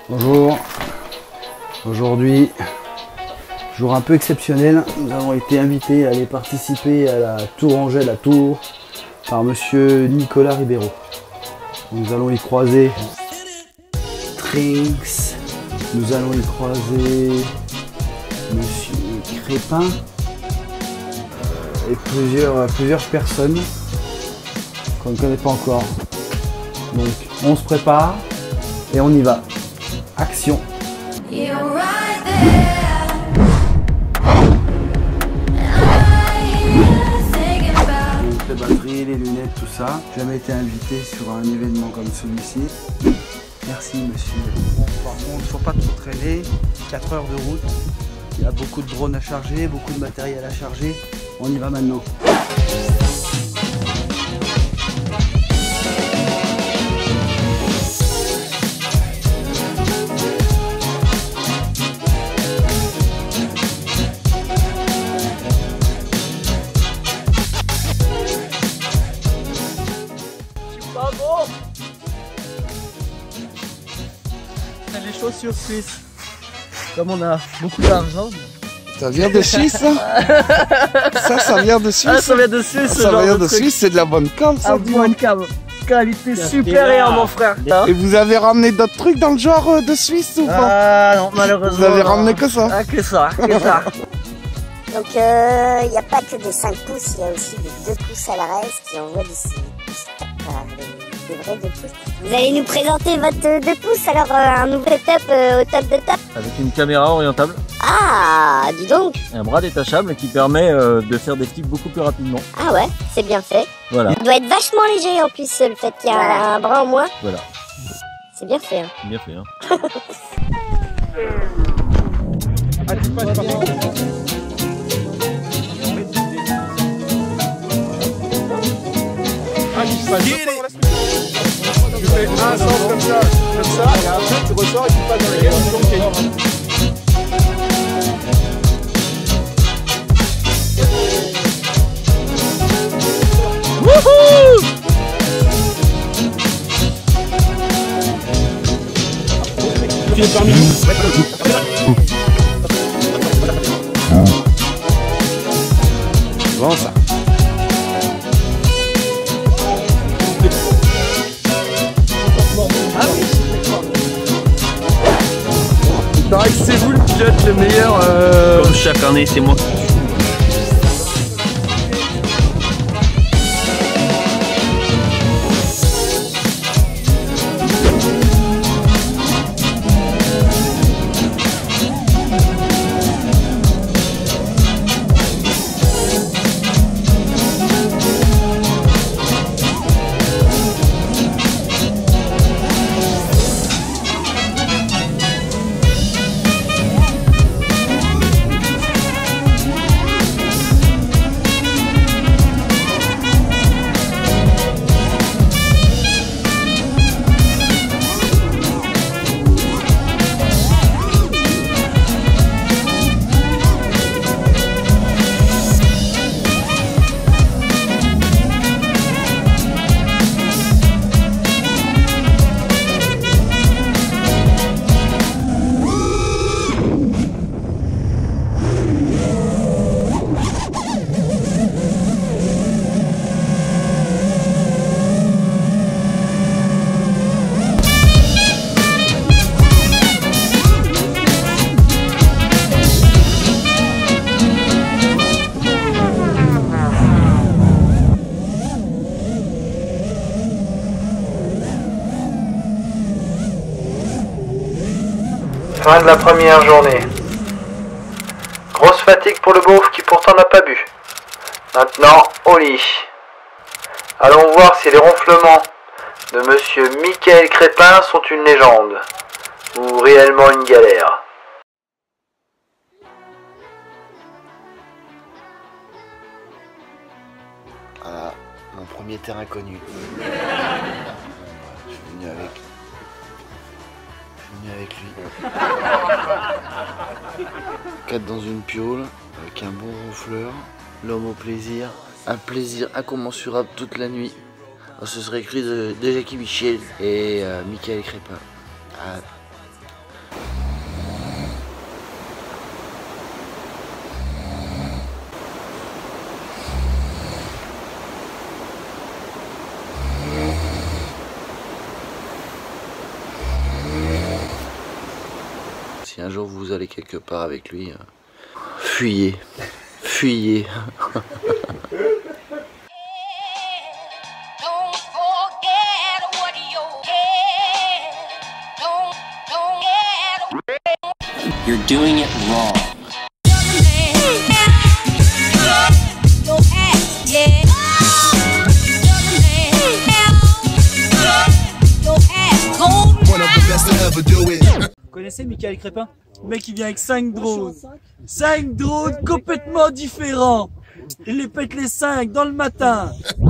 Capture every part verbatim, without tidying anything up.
Bonjour, aujourd'hui, jour un peu exceptionnel, nous avons été invités à aller participer à la Tourangelle à Tours par monsieur Nicolas Ribeiro. Nous allons y croiser Trinks, nous allons y croiser monsieur Crépin et plusieurs, plusieurs personnes qu'on ne connaît pas encore. Donc on se prépare et on y va. Action. Les batteries, les lunettes, tout ça. J'ai jamais été invité sur un événement comme celui-ci. Merci monsieur. Bon, par contre, faut pas trop traîner. quatre heures de route. Il y a beaucoup de drones à charger, beaucoup de matériel à charger. On y va maintenant. Bravo. Les chaussures suisses. Comme on a beaucoup d'argent. Ça vient de Suisse, ça. Ça, ça vient de Suisse. Ah, ça vient de Suisse. Ça vient de Suisse, c'est de la bonne cam, ça. Ah, bonne cam. Qualité supérieure, mon frère. Et vous avez ramené d'autres trucs dans le genre euh, de Suisse ou pas? Ah non, malheureusement. Vous avez ramené que ça? Ah, que ça, que ça. Donc il euh, n'y a pas que des cinq pouces, il y a aussi des deux pouces à l'arrêt qui envoient des six pouces. Enfin, des, des vrais deux pouces. Vous allez nous présenter votre deux pouces, alors euh, un nouveau setup euh, au top de top. Avec une caméra orientable. Ah, dis donc. Et un bras détachable qui permet euh, de faire des flips beaucoup plus rapidement. Ah ouais, c'est bien fait. Voilà. Il doit être vachement léger en plus, le fait qu'il y a voilà. un bras en moins. Voilà. C'est bien fait. Hein. C'est bien fait. Hein. Ah, tu passes par là. Ah, tu passes par la structure. Tu fais un sens comme ça, comme ça, et après tu ressors et tu passes dans la gueule, tu tombes caillou. Wouhou! Tu es parmi nous. Bon, ça. Ah oui. Il paraît que c'est vous le pilote le meilleur. Euh... Comme chaque année, c'est moi. Fin de la première journée. Grosse fatigue pour le beauf qui pourtant n'a pas bu. Maintenant, au lit. Allons voir si les ronflements de monsieur Michael Crépin sont une légende ou réellement une galère. Voilà, mon premier terrain connu. Je suis venu avec. Je suis venu avec lui. Quatre dans une piole, avec un bon ronfleur, l'homme au plaisir, un plaisir incommensurable toute la nuit. Alors, ce serait écrit de, de Jackie Michel et euh, Michael Crépin. Ah, un jour vous allez quelque part avec lui, euh, fuyez, fuyez. You're doing it wrong. Vous connaissez Michael Crépin? Le mec il vient avec cinq drones. cinq drones complètement différents. Il les pète les cinq dans le matin.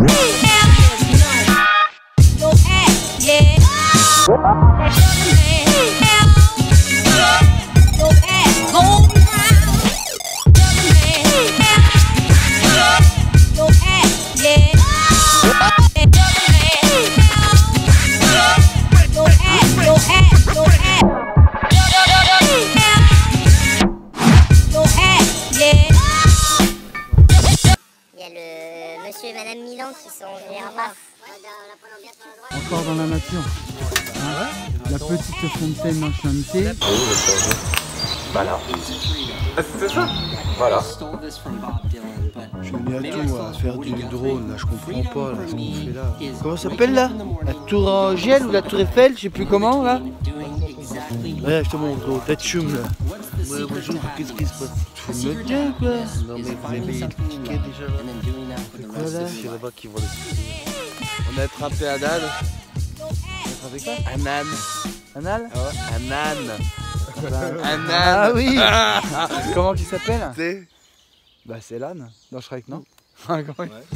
Monsieur et Madame Milan qui sont là-bas. Encore dans la nature. Hein, la petite fontaine enchantée. Voilà. Ah, c'est ça? Voilà. Je suis venu à tout à faire du drone, là je comprends pas là, ce qu'on fait là. Comment ça s'appelle là? La tour Angèle ou la tour Eiffel, je sais plus comment là. Ouais, je te montre, gros, t'as de chum là. Ouais, bonjour, qu'est-ce qui se passe? Tu me tiens quoi? Non mais vous avez payé le ticket déjà là. C'est quoi là? C'est là-bas qui vont le... On a attrapé un âne. On a attrapé quoi? Un âne. Un âne? Ah ouais. Un âne. Un âne. Ah oui. Comment il s'appelle? C'est... Bah c'est l'âne, dans Shrek, non? Ouais.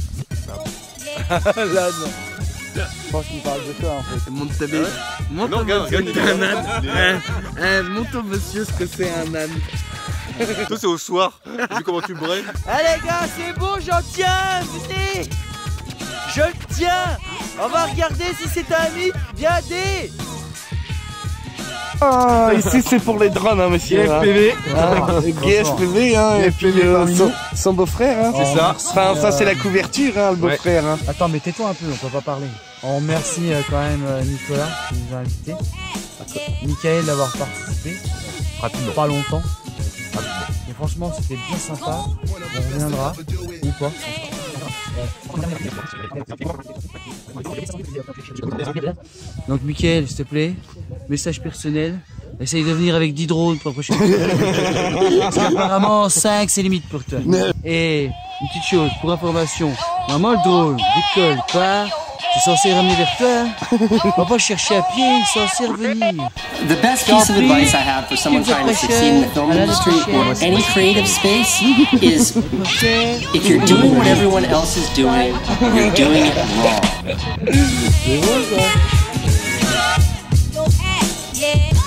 L'âne. Je pense qu'il parle de toi en fait. Montre ta bête. Montre au monsieur que c'est un âne. Montre au monsieur ce que c'est un âne. Toi c'est au soir. Vu comment tu braies. Allez les gars, c'est bon, j'en tiens. Venez. Je le tiens. On va regarder si c'est un mythe. Viendez. Ah, ici c'est pour les drones, hein, monsieur. G F P V. Ah, G S P V, hein, et puis euh, son, son beau-frère. Hein. C'est ça. Enfin, ça c'est la couverture, hein, le beau-frère. Hein. Attends, mais tais-toi un peu, on peut pas parler. On remercie euh, quand même euh, Nicolas qui nous a invités. Michael d'avoir participé. Rapidement. Pas longtemps. Mais franchement, c'était bien sympa. On reviendra. Ou pas. Donc Michael, s'il te plaît, message personnel. Essaye de venir avec dix drones pour la prochaine fois. Parce qu'apparemment cinq c'est limite pour toi. Et une petite chose, pour information, normalement le drone décolle pas, c'est censé ramener vers toi. On va pas chercher à pied, il est censé revenir. The best piece of advice I have for someone trying to succeed in the film industry or any creative space is if you're doing what everyone else is doing, you're doing it wrong. C'est bon ça.